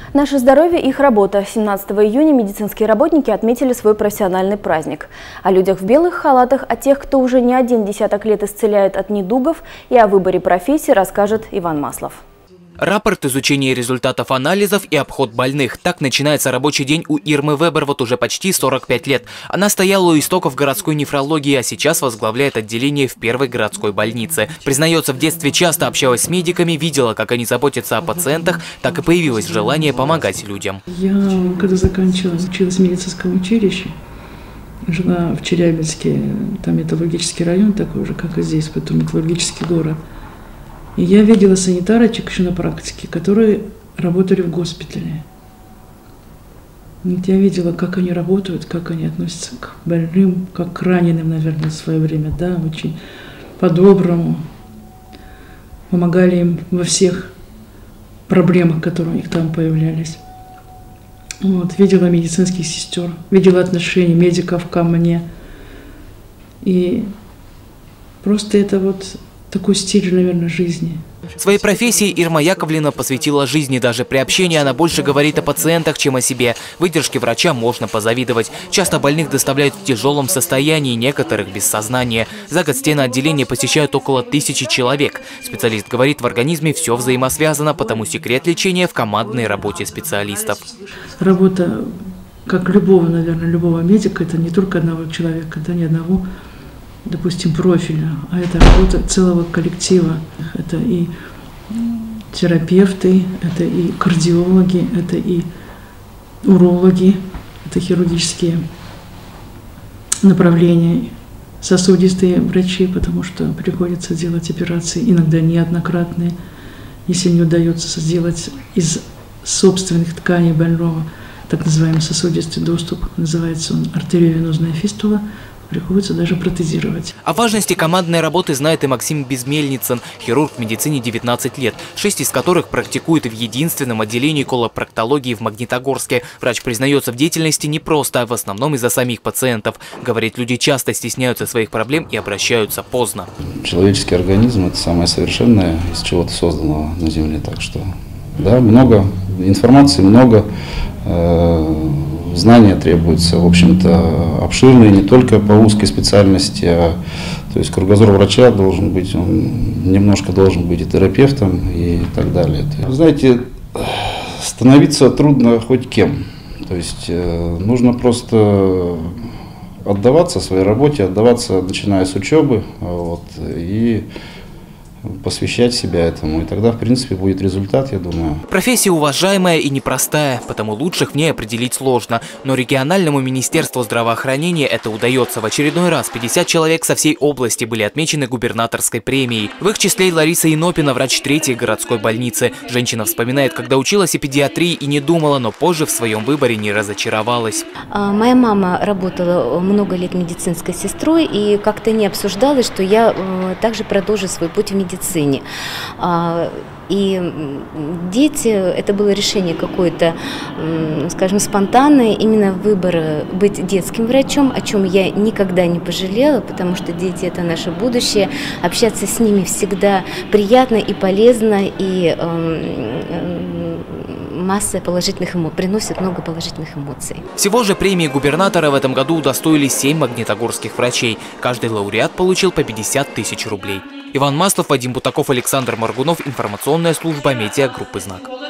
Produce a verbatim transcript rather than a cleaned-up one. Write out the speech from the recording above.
Наше здоровье – их работа. семнадцатого июня медицинские работники отметили свой профессиональный праздник. О людях в белых халатах, о тех, кто уже не один десяток лет исцеляет от недугов, и о выборе профессии расскажет Иван Маслов. Рапорт, изучение результатов анализов и обход больных. Так начинается рабочий день у Ирмы Вебер вот уже почти сорок пять лет. Она стояла у истоков городской нефрологии, а сейчас возглавляет отделение в первой городской больнице. Признается, в детстве часто общалась с медиками, видела, как они заботятся о пациентах, так и появилось желание помогать людям. Я, когда заканчивала, училась в медицинском училище, жила в Челябинске, там металлургический район такой же, как и здесь, потом металлургический город. И я видела санитарочек еще на практике, которые работали в госпитале. Я видела, как они работают, как они относятся к больным, как к раненым, наверное, в свое время, да, очень по-доброму. Помогали им во всех проблемах, которые у них там появлялись. Вот, видела медицинских сестер, видела отношения медиков ко мне. И просто это вот такой стиль, наверное, жизни. Своей профессии Ирма Яковлевна посвятила жизни. Даже при общении она больше говорит о пациентах, чем о себе. Выдержке врача можно позавидовать. Часто больных доставляют в тяжелом состоянии, некоторых без сознания. За год стены отделения посещают около тысячи человек. Специалист говорит, в организме все взаимосвязано, потому секрет лечения в командной работе специалистов. Работа, как любого, наверное, любого медика, это не только одного человека, да, не одного, допустим, профиля, а это работа целого коллектива. Это и терапевты, это и кардиологи, это и урологи, это хирургические направления, сосудистые врачи, потому что приходится делать операции иногда неоднократные, если не удается сделать из собственных тканей больного так называемый сосудистый доступ, называется он артериовенозная фистула, приходится даже протезировать. О важности командной работы знает и Максим Безмельницын, хирург в медицине девятнадцать лет, шесть из которых практикует в единственном отделении колопроктологии в Магнитогорске. Врач признается, в деятельности непросто, в основном из-за самих пациентов. Говорит, люди часто стесняются своих проблем и обращаются поздно. Человеческий организм – это самое совершенное из чего-то созданного на Земле. Так что, да, много информации, много. Э Знания требуются, в общем-то, обширные, не только по узкой специальности, а, то есть кругозор врача должен быть, он немножко должен быть и терапевтом и так далее. Вы знаете, становиться трудно хоть кем, то есть э, нужно просто отдаваться своей работе, отдаваться, начиная с учебы, вот, и посвящать себя этому, и тогда, в принципе, будет результат, я думаю. Профессия уважаемая и непростая, потому лучших в ней определить сложно. Но региональному министерству здравоохранения это удается. В очередной раз пятьдесят человек со всей области были отмечены губернаторской премией. В их числе и Лариса Инопина, врач третьей городской больницы. Женщина вспоминает, когда училась и педиатрии и не думала, но позже в своем выборе не разочаровалась. Моя мама работала много лет медицинской сестрой, и как-то не обсуждалось, что я также продолжу свой путь в медицине. медицине. И дети, это было решение какое-то, скажем, спонтанное, именно выбор быть детским врачом, о чем я никогда не пожалела, потому что дети – это наше будущее. Общаться с ними всегда приятно и полезно, и масса положительных эмоций, приносит много положительных эмоций. Всего же премии губернатора в этом году удостоились семь магнитогорских врачей. Каждый лауреат получил по пятьдесят тысяч рублей. Иван Маслов, Вадим Бутаков, Александр Маргунов. Информационная служба медиагруппы «Знак».